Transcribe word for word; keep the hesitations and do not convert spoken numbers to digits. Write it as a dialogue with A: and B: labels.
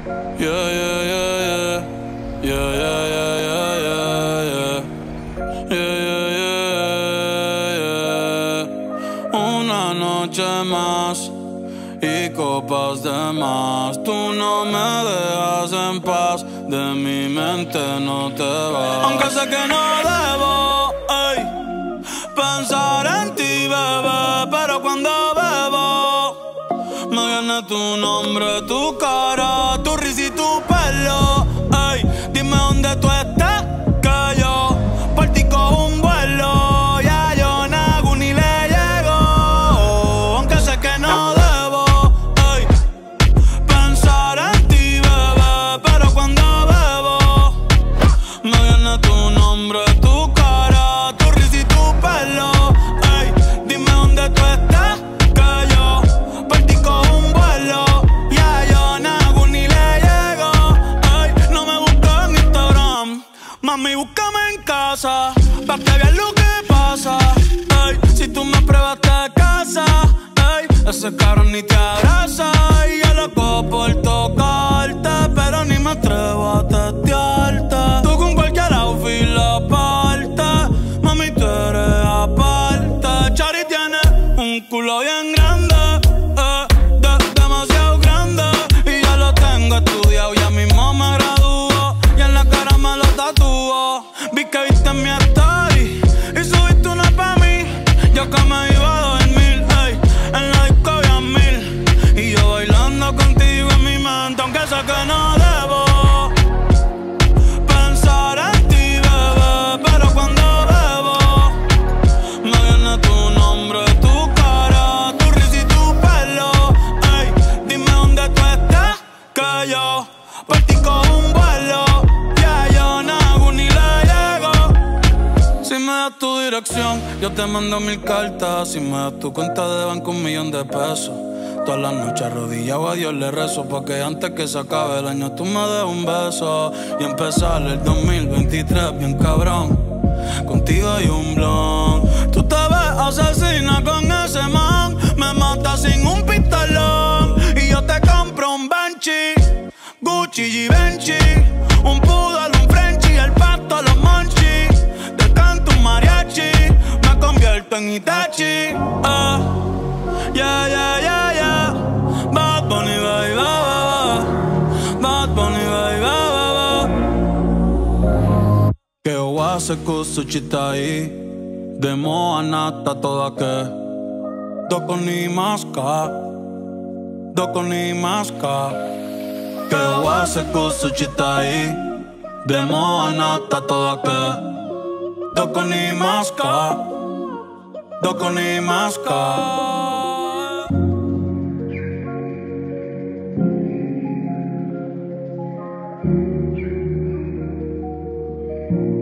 A: Yeah, yeah, yeah, yeah. Yeah, yeah, yeah, yeah, yeah, yeah. Yeah, yeah, yeah, yeah. Una noche más y copas de más. Tú no me dejas en paz, de mi mente no te vas. Aunque sé que no debo, ey, pensar en ti, bebé, pero cuando bebo me viene tu nombre, tu cara, tu risa y tu pelo. Ey, dime dónde tú estás, que yo por ti cojo un vuelo. Ya yo nago ni le llego, aunque sé que no debo, ey, pensar en ti, bebé, pero cuando bebo me viene tu nombre, tu cara, tu risa y tu pelo. Ey, dime dónde tú estás, que yo por ti cojo un vuelo. Ya yo nago ni le llego. Ey, no me busques en Instagram, mami, búscame en casa, pa' que veas lo que pasa. Ey, si tú me pruebas te casa, ey, ese cabrón ni te abraza. Y yo loco por tocarte, pero ni me atrevo a testearte. Tú con cualquier outfit la parte, mami, tú eres aparte. Chari tiene un culo bien grande, eh, de, demasiado grande, y ya lo tengo estudiado, ya mismo me gradúo, y en la cara me lo tatúo. Vi que viste mi story y subiste una pa' mí, yo que me iba a dormir, ey, en la disco había mil, y yo bailando contigo en mi mente, aunque sé que no debo pensar en ti, bebé, pero cuando bebo me viene tu nombre, tu cara, tu risa y tu pelo. Ey, dime dónde tú estás, que yo por ti cojo un vuelo. Ya yo nago ni le llego. Si me das tu dirección, yo te mando mil cartas. Si me das tu cuenta de banco, un millón de pesos. Todas las noches arrodillado a Dios le rezo, porque antes que se acabe el año tú me des un beso y empezar el dos mil veintitrés bien cabrón. Contigo hay un blon. Tú te ves asesina con ese man, me matas sin un pistolón. Y yo te compro un Benchi, Gucci y Benchi, un poodle, un Frenchie, el pasto, los monchis. Te canto un mariachi, me convierto en Itachi. Ah, yeah, yeah, yeah, yeah. Bad Bunny, baby, ba, ba, ba. Bad Bunny, baby, ba, ba, ba. Que oase kusuchitai, demo anata toda que doko ni maska, doko ni maska. Que oase kusuchitai, demo anata toda que doko ni maska, doko ni maska.
B: Thank you.